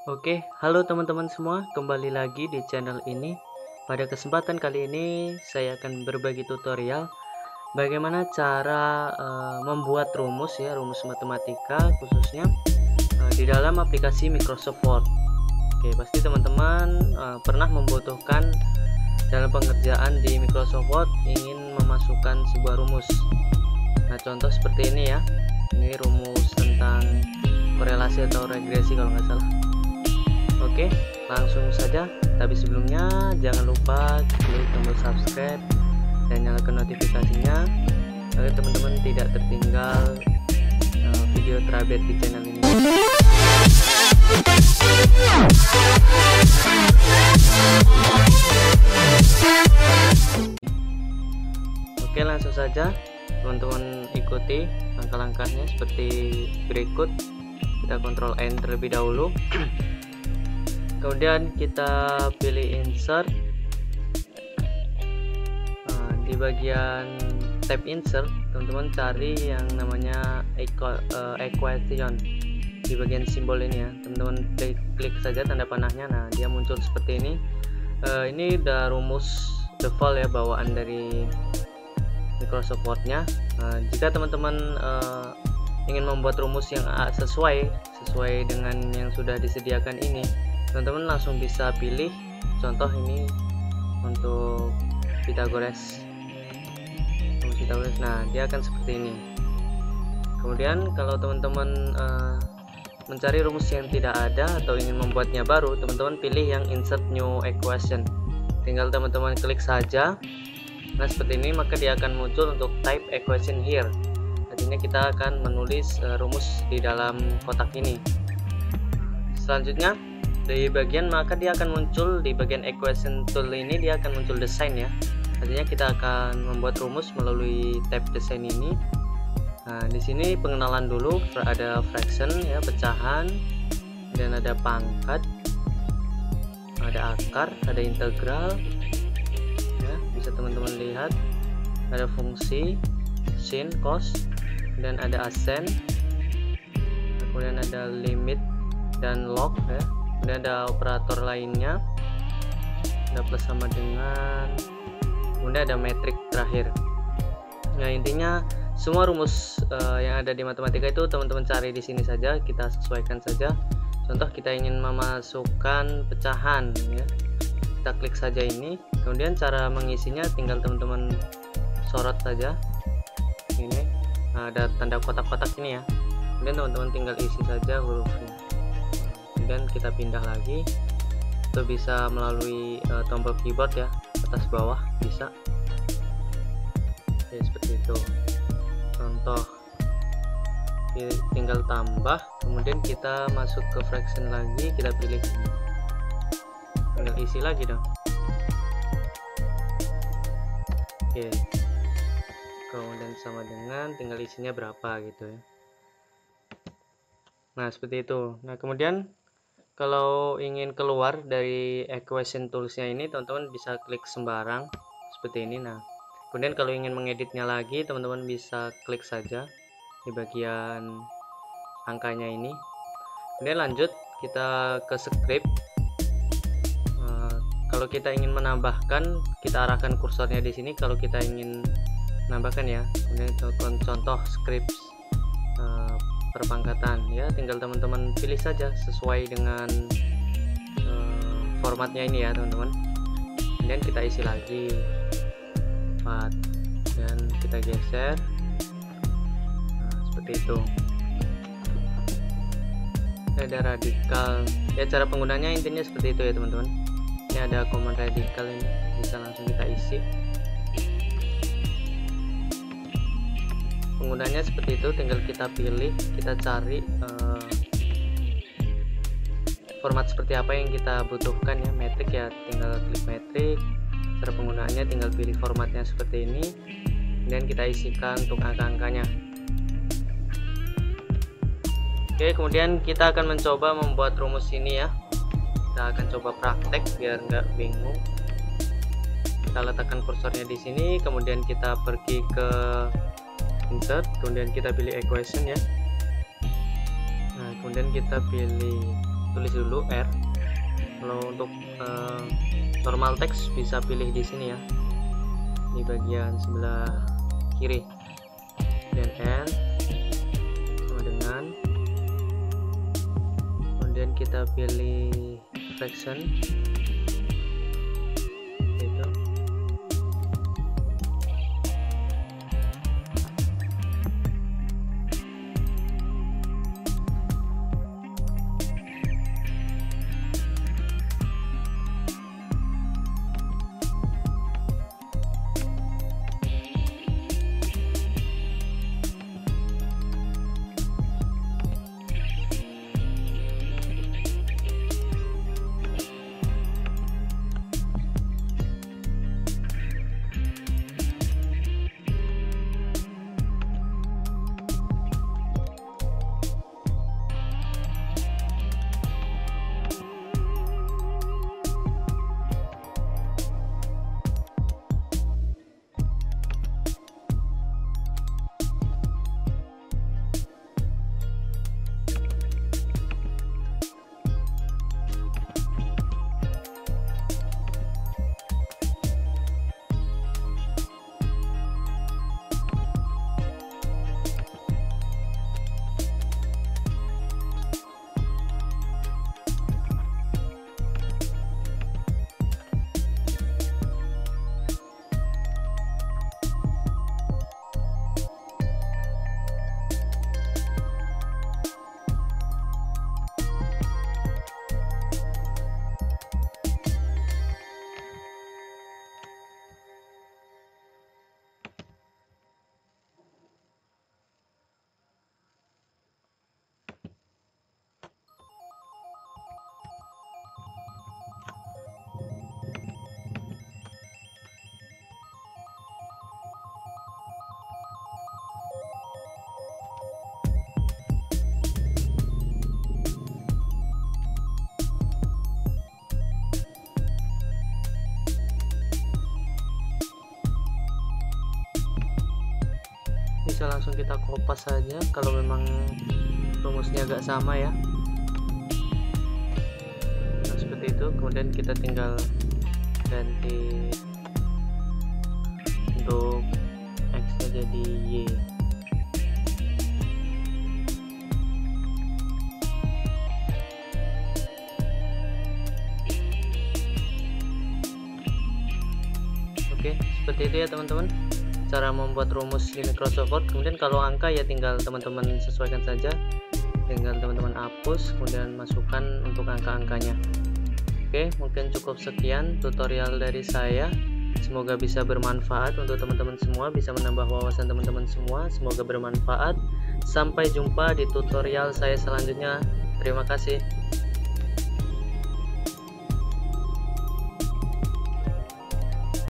Oke, halo teman-teman semua, kembali lagi di channel ini. Pada kesempatan kali ini saya akan berbagi tutorial bagaimana cara membuat rumus rumus matematika khususnya di dalam aplikasi Microsoft Word. Oke, pasti teman-teman pernah membutuhkan dalam pengerjaan di Microsoft Word ingin memasukkan sebuah rumus. Nah, contoh seperti ini ya. Ini rumus tentang korelasi atau regresi kalau nggak salah. Oke, langsung saja. Tapi sebelumnya jangan lupa klik tombol subscribe dan nyalakan notifikasinya agar teman-teman tidak tertinggal video terupdate di channel ini. Oke, langsung saja teman-teman ikuti langkah-langkahnya seperti berikut. Kita Ctrl N terlebih dahulu. Kemudian kita pilih insert. Di bagian tab insert teman-teman cari yang namanya equation di bagian simbol ini ya. Teman-teman klik saja tanda panahnya. Nah, dia muncul seperti ini. Ini udah rumus default ya, bawaan dari Microsoft Word-nya. Jika teman-teman ingin membuat rumus yang sesuai dengan yang sudah disediakan ini, teman-teman langsung bisa pilih contoh ini untuk Pythagoras. Nah, dia akan seperti ini. Kemudian kalau teman-teman mencari rumus yang tidak ada atau ingin membuatnya baru, teman-teman pilih yang insert new equation. Tinggal teman-teman klik saja. Nah, seperti ini, maka dia akan muncul untuk type equation here. Artinya kita akan menulis rumus di dalam kotak ini. Selanjutnya di bagian maka dia akan muncul di bagian equation tool ini, dia akan muncul desain ya. Artinya kita akan membuat rumus melalui tab desain ini. Nah, di sini pengenalan dulu, ada fraction ya, pecahan, dan ada pangkat, ada akar, ada integral ya, bisa teman-teman lihat, ada fungsi sin, cos, dan ada ascend, kemudian ada limit dan log ya. Kemudian ada operator lainnya, ada plus sama dengan, kemudian ada metrik terakhir. Nah, intinya semua rumus yang ada di matematika itu teman-teman cari di sini saja, kita sesuaikan saja. Contoh kita ingin memasukkan pecahan ya, kita klik saja ini. Kemudian cara mengisinya tinggal teman-teman sorot saja ini. Nah, ada tanda kotak-kotak ini ya. Kemudian teman-teman tinggal isi saja hurufnya. Dan kita pindah lagi, itu bisa melalui tombol keyboard ya, atas bawah bisa. Oke, seperti itu contoh. Tinggal tambah, kemudian kita masuk ke fraction lagi, kita pilih, tinggal isi lagi dong. Oke, kemudian sama dengan, tinggal isinya berapa gitu ya. Nah, seperti itu. Nah, kemudian kalau ingin keluar dari equation toolsnya ini, teman-teman bisa klik sembarang seperti ini. Nah, kemudian kalau ingin mengeditnya lagi, teman-teman bisa klik saja di bagian angkanya ini. Kemudian lanjut kita ke script. Kalau kita ingin menambahkan, kita arahkan kursornya di sini. Kalau kita ingin menambahkan ya, kemudian contoh script perpangkatan ya, tinggal teman-teman pilih saja sesuai dengan formatnya ini ya teman-teman. Kemudian kita isi lagi 4 dan kita geser. Nah, seperti itu. Ada radikal ya, cara penggunanya intinya seperti itu ya teman-teman. Ini ada command radikal, ini bisa langsung kita isi. Penggunanya seperti itu, tinggal kita pilih, kita cari format seperti apa yang kita butuhkan ya. Metrik ya, tinggal klik metrik. Cara penggunaannya tinggal pilih formatnya seperti ini, dan kita isikan untuk angka-angkanya. Oke, kemudian kita akan mencoba membuat rumus ini ya. Kita akan coba praktek biar nggak bingung. Kita letakkan kursornya di sini, kemudian kita pergi ke insert, kemudian kita pilih equation ya. Nah, kemudian kita pilih tulis dulu R. Kalau untuk normal text bisa pilih di sini ya, di bagian sebelah kiri, dan N sama dengan, kemudian kita pilih fraction itu. Bisa langsung kita kopas saja kalau memang rumusnya agak sama ya. Nah, seperti itu. Kemudian kita tinggal ganti untuk X nya jadi Y. Oke, seperti itu ya teman-teman, cara membuat rumus di Microsoft Word. Kemudian kalau angka ya tinggal teman-teman sesuaikan saja, tinggal teman-teman hapus kemudian masukkan untuk angka-angkanya. Oke, mungkin cukup sekian tutorial dari saya, semoga bisa bermanfaat untuk teman-teman semua, bisa menambah wawasan teman-teman semua, semoga bermanfaat. Sampai jumpa di tutorial saya selanjutnya. Terima kasih.